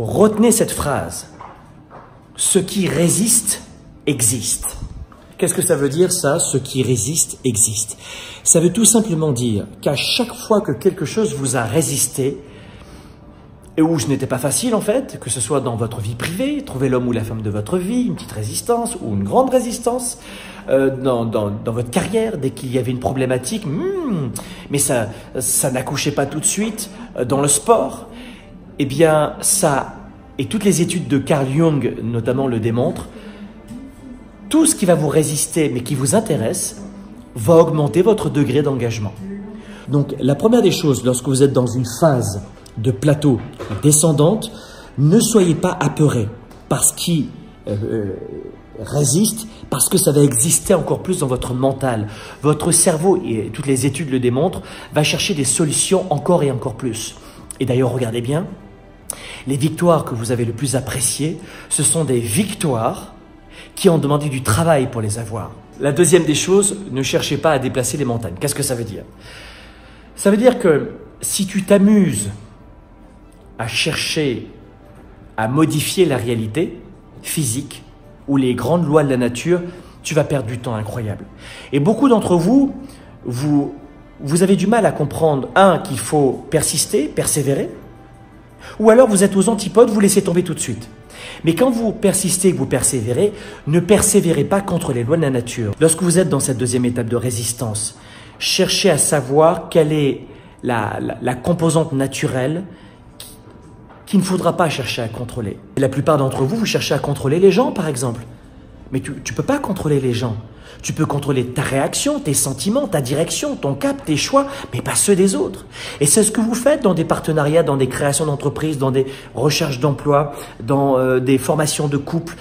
Retenez cette phrase. Ce qui résiste existe. Qu'est-ce que ça veut dire ça, ce qui résiste existe? Ça veut tout simplement dire qu'à chaque fois que quelque chose vous a résisté, et où ce n'était pas facile en fait, que ce soit dans votre vie privée, trouver l'homme ou la femme de votre vie, une petite résistance ou une grande résistance, dans votre carrière, dès qu'il y avait une problématique, mais ça n'accouchait pas tout de suite, dans le sport, eh bien ça, et toutes les études de Carl Jung notamment le démontrent, tout ce qui va vous résister mais qui vous intéresse va augmenter votre degré d'engagement. Donc la première des choses, lorsque vous êtes dans une phase de plateau descendante, ne soyez pas apeurés par ce qui résiste, parce que ça va exister encore plus dans votre mental. Votre cerveau, et toutes les études le démontrent, va chercher des solutions encore et encore plus. Et d'ailleurs, regardez bien, les victoires que vous avez le plus appréciées, ce sont des victoires qui ont demandé du travail pour les avoir. La deuxième des choses, ne cherchez pas à déplacer les montagnes. Qu'est-ce que ça veut dire? Ça veut dire que si tu t'amuses à chercher à modifier la réalité physique ou les grandes lois de la nature, tu vas perdre du temps incroyable. Et beaucoup d'entre vous, vous avez du mal à comprendre, qu'il faut persister, persévérer, ou alors vous êtes aux antipodes, vous laissez tomber tout de suite. Mais quand vous persistez, que vous persévérez, ne persévérez pas contre les lois de la nature. Lorsque vous êtes dans cette deuxième étape de résistance, cherchez à savoir quelle est la composante naturelle qu'il ne faudra pas chercher à contrôler. La plupart d'entre vous, vous cherchez à contrôler les gens, par exemple. Mais tu ne peux pas contrôler les gens. Tu peux contrôler ta réaction, tes sentiments, ta direction, ton cap, tes choix, mais pas ceux des autres. Et c'est ce que vous faites dans des partenariats, dans des créations d'entreprises, dans des recherches d'emploi, dans des formations de couple,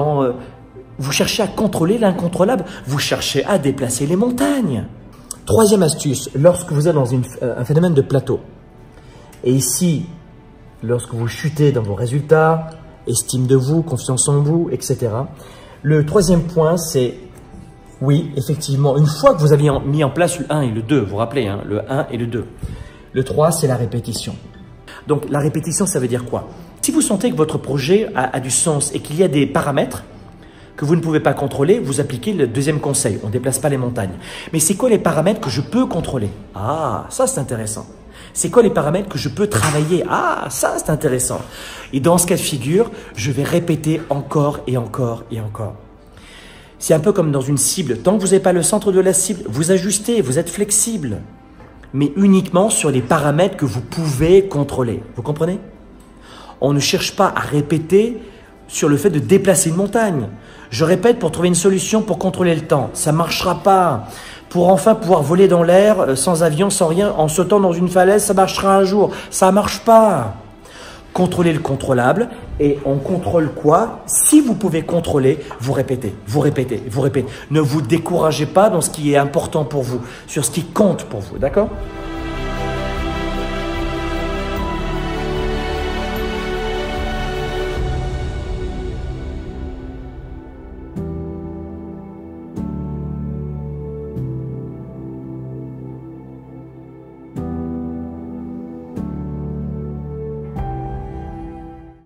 vous cherchez à contrôler l'incontrôlable, vous cherchez à déplacer les montagnes. Troisième astuce, lorsque vous êtes dans un phénomène de plateau, et ici, lorsque vous chutez dans vos résultats, estime de vous, confiance en vous, etc. Le troisième point, c'est, oui, effectivement, une fois que vous avez mis en place le 1 et le 2, vous vous rappelez, le 1 et le 2. Le 3, c'est la répétition. Donc, la répétition, ça veut dire quoi? Si vous sentez que votre projet a du sens et qu'il y a des paramètres que vous ne pouvez pas contrôler, vous appliquez le deuxième conseil, on ne déplace pas les montagnes. Mais c'est quoi les paramètres que je peux contrôler? Ah, ça c'est intéressant. C'est quoi les paramètres que je peux travailler? Ah, ça c'est intéressant. Et dans ce cas de figure, je vais répéter encore et encore et encore. C'est un peu comme dans une cible. Tant que vous n'avez pas le centre de la cible, vous ajustez, vous êtes flexible. Mais uniquement sur les paramètres que vous pouvez contrôler. Vous comprenez? On ne cherche pas à répéter sur le fait de déplacer une montagne. Je répète pour trouver une solution pour contrôler le temps. Ça ne marchera pas. Pour enfin pouvoir voler dans l'air, sans avion, sans rien, en sautant dans une falaise, ça marchera un jour. Ça ne marche pas. Contrôlez le contrôlable. Et on contrôle quoi? Si vous pouvez contrôler, vous répétez, vous répétez, vous répétez. Ne vous découragez pas dans ce qui est important pour vous, sur ce qui compte pour vous, d'accord?